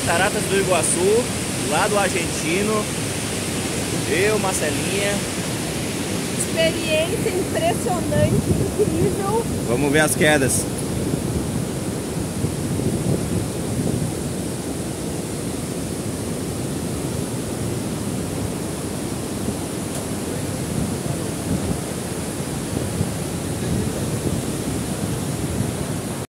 Cataratas do Iguaçu, lá do Argentino. Eu, Marcelinha. Experiência impressionante, incrível. Vamos ver as quedas.